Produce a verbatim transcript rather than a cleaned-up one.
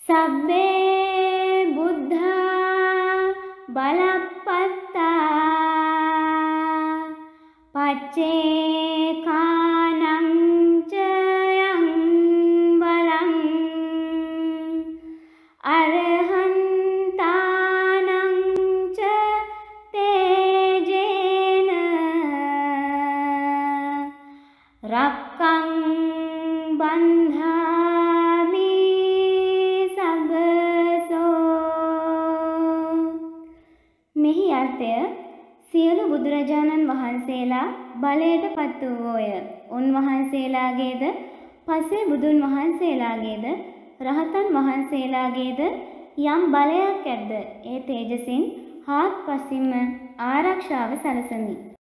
සබ්බේ බුද්ධා බලප්පත්තා පච්චේකානං ච යං බලං අරහන්තානං ච තේජේන රක්කං බන්ධාමි සබ්බසෝ. මෙහි අර්ථය සියලු බුදුරජාණන් වහන්සේලා බලයට පත් වූවෝය. උන්වහන්සේලාගේද පසේ බුදුන් වහන්සේලාගේද රහතන් වහන්සේලාගේද යම් බලයක් ඇද්ද ඒ තේජසින් හාත්පසින්ම ආරක්ෂාව සැලසමි.